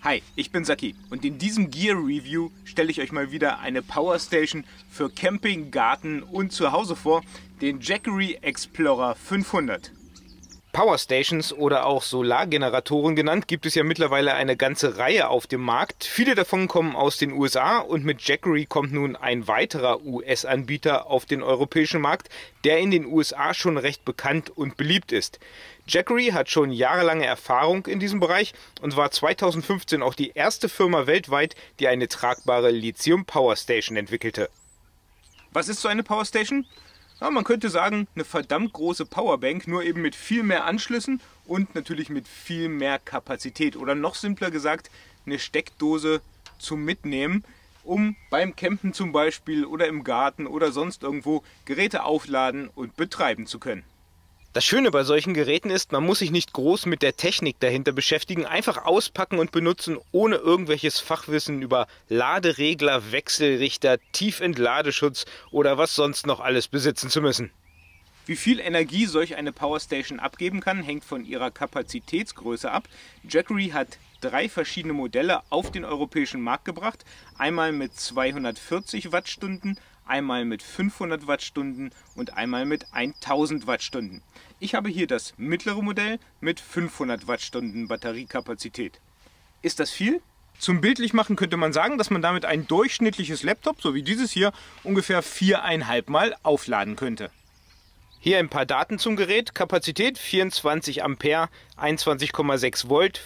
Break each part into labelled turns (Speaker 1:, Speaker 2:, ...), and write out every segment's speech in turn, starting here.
Speaker 1: Hi, ich bin Saki und in diesem Gear Review stelle ich euch mal wieder eine Powerstation für Camping, Garten und Zuhause vor, den Jackery Explorer 500. Powerstations oder auch Solargeneratoren genannt, gibt es ja mittlerweile eine ganze Reihe auf dem Markt. Viele davon kommen aus den USA und mit Jackery kommt nun ein weiterer US-Anbieter auf den europäischen Markt, der in den USA schon recht bekannt und beliebt ist. Jackery hat schon jahrelange Erfahrung in diesem Bereich und war 2015 auch die erste Firma weltweit, die eine tragbare Lithium-Powerstation entwickelte. Was ist so eine Powerstation? Ja, man könnte sagen, eine verdammt große Powerbank, nur eben mit viel mehr Anschlüssen und natürlich mit viel mehr Kapazität. Oder noch simpler gesagt, eine Steckdose zum Mitnehmen, um beim Campen zum Beispiel oder im Garten oder sonst irgendwo Geräte aufladen und betreiben zu können. Das Schöne bei solchen Geräten ist, man muss sich nicht groß mit der Technik dahinter beschäftigen, einfach auspacken und benutzen, ohne irgendwelches Fachwissen über Laderegler, Wechselrichter, Tiefentladeschutz oder was sonst noch alles besitzen zu müssen. Wie viel Energie solch eine Powerstation abgeben kann, hängt von ihrer Kapazitätsgröße ab. Jackery hat 3 verschiedene Modelle auf den europäischen Markt gebracht, einmal mit 240 Wattstunden, einmal mit 500 Wattstunden und einmal mit 1000 Wattstunden. Ich habe hier das mittlere Modell mit 500 Wattstunden Batteriekapazität. Ist das viel? Zum Bildlichmachen könnte man sagen, dass man damit ein durchschnittliches Laptop, so wie dieses hier, ungefähr 4,5 Mal aufladen könnte. Hier ein paar Daten zum Gerät. Kapazität 24 Ampere, 21,6 Volt,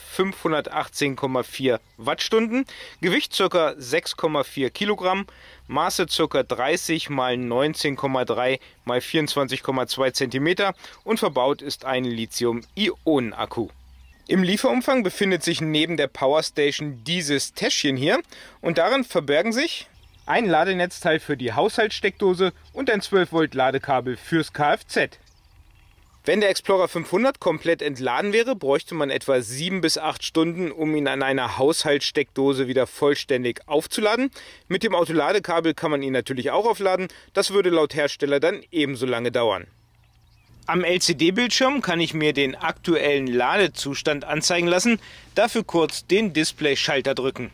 Speaker 1: 518,4 Wattstunden. Gewicht ca. 6,4 Kilogramm. Maße ca. 30 x 19,3 x 24,2 cm. Und verbaut ist ein Lithium-Ionen-Akku. Im Lieferumfang befindet sich neben der Powerstation dieses Täschchen hier. Und darin verbergen sich ein Ladenetzteil für die Haushaltssteckdose und ein 12 Volt Ladekabel fürs Kfz. Wenn der Explorer 500 komplett entladen wäre, bräuchte man etwa 7 bis 8 Stunden, um ihn an einer Haushaltssteckdose wieder vollständig aufzuladen. Mit dem Autoladekabel kann man ihn natürlich auch aufladen, das würde laut Hersteller dann ebenso lange dauern. Am LCD-Bildschirm kann ich mir den aktuellen Ladezustand anzeigen lassen, dafür kurz den Display-Schalter drücken.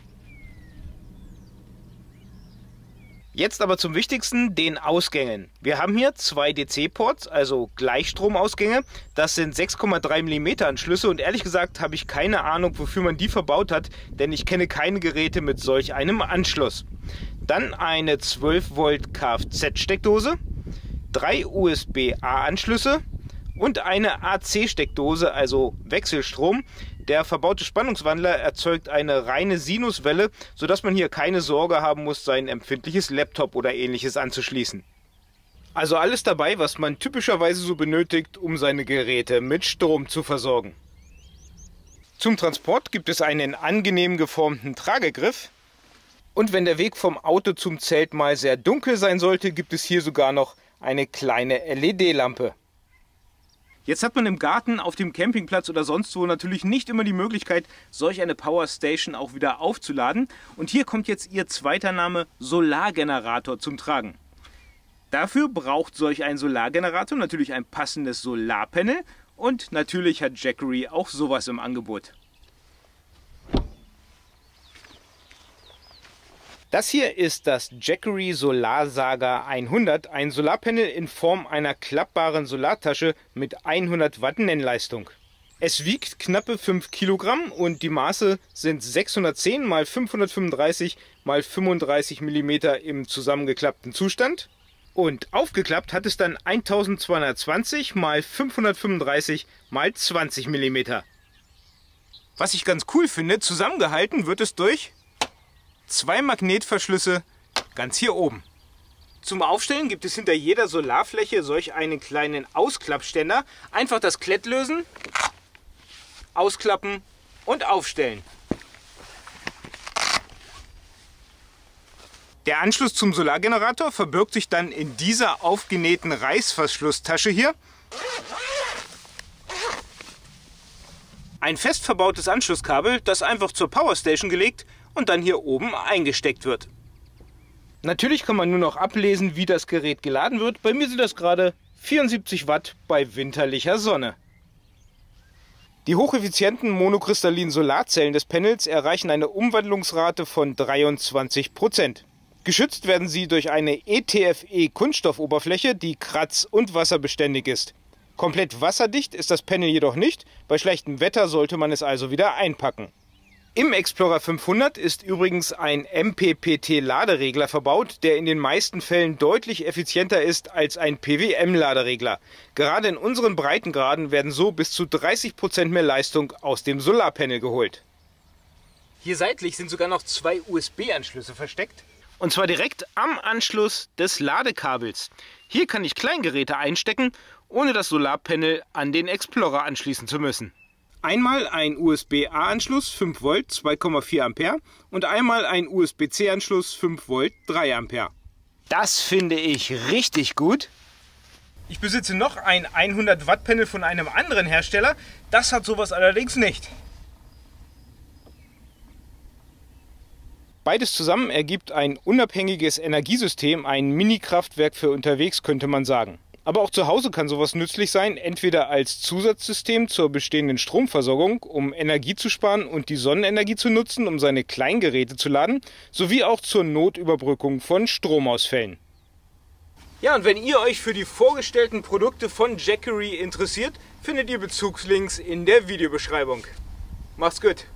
Speaker 1: Jetzt aber zum Wichtigsten, den Ausgängen. Wir haben hier 2 DC-Ports, also Gleichstromausgänge. Das sind 6,3 mm Anschlüsse und ehrlich gesagt habe ich keine Ahnung, wofür man die verbaut hat, denn ich kenne keine Geräte mit solch einem Anschluss. Dann eine 12 Volt Kfz-Steckdose, 3 USB-A-Anschlüsse und eine AC-Steckdose, also Wechselstrom. Der verbaute Spannungswandler erzeugt eine reine Sinuswelle, sodass man hier keine Sorge haben muss, sein empfindliches Laptop oder ähnliches anzuschließen. Also alles dabei, was man typischerweise so benötigt, um seine Geräte mit Strom zu versorgen. Zum Transport gibt es einen angenehm geformten Tragegriff. Und wenn der Weg vom Auto zum Zelt mal sehr dunkel sein sollte, gibt es hier sogar noch eine kleine LED-Lampe. Jetzt hat man im Garten, auf dem Campingplatz oder sonst wo natürlich nicht immer die Möglichkeit, solch eine Powerstation auch wieder aufzuladen. Und hier kommt jetzt ihr zweiter Name Solargenerator zum Tragen. Dafür braucht solch ein Solargenerator natürlich ein passendes Solarpanel und natürlich hat Jackery auch sowas im Angebot. Das hier ist das Jackery Solarsaga 100, ein Solarpanel in Form einer klappbaren Solartasche mit 100 Watt Nennleistung. Es wiegt knappe 5 Kilogramm und die Maße sind 610 x 535 x 35 mm im zusammengeklappten Zustand. Und aufgeklappt hat es dann 1220 x 535 x 20 mm. Was ich ganz cool finde, zusammengehalten wird es durch 2 Magnetverschlüsse ganz hier oben. Zum Aufstellen gibt es hinter jeder Solarfläche solch einen kleinen Ausklappständer. Einfach das Klett lösen, ausklappen und aufstellen. Der Anschluss zum Solargenerator verbirgt sich dann in dieser aufgenähten Reißverschlusstasche hier. Ein fest verbautes Anschlusskabel, das einfach zur Powerstation gelegt und dann hier oben eingesteckt wird. Natürlich kann man nur noch ablesen, wie das Gerät geladen wird. Bei mir sind das gerade 74 Watt bei winterlicher Sonne. Die hocheffizienten monokristallinen Solarzellen des Panels erreichen eine Umwandlungsrate von 23%. Geschützt werden sie durch eine ETFE-Kunststoffoberfläche, die kratz- und wasserbeständig ist. Komplett wasserdicht ist das Panel jedoch nicht, bei schlechtem Wetter sollte man es also wieder einpacken. Im Explorer 500 ist übrigens ein MPPT-Laderegler verbaut, der in den meisten Fällen deutlich effizienter ist als ein PWM-Laderegler. Gerade in unseren Breitengraden werden so bis zu 30% mehr Leistung aus dem Solarpanel geholt. Hier seitlich sind sogar noch zwei USB-Anschlüsse versteckt. Und zwar direkt am Anschluss des Ladekabels. Hier kann ich Kleingeräte einstecken, ohne das Solarpanel an den Explorer anschließen zu müssen. Einmal ein USB-A-Anschluss 5 Volt 2,4 Ampere und einmal ein USB-C-Anschluss 5 Volt 3 Ampere. Das finde ich richtig gut. Ich besitze noch ein 100 Watt Panel von einem anderen Hersteller. Das hat sowas allerdings nicht. Beides zusammen ergibt ein unabhängiges Energiesystem, ein Mini-Kraftwerk für unterwegs, könnte man sagen. Aber auch zu Hause kann sowas nützlich sein, entweder als Zusatzsystem zur bestehenden Stromversorgung, um Energie zu sparen und die Sonnenenergie zu nutzen, um seine Kleingeräte zu laden, sowie auch zur Notüberbrückung von Stromausfällen. Ja, und wenn ihr euch für die vorgestellten Produkte von Jackery interessiert, findet ihr Bezugslinks in der Videobeschreibung. Macht's gut!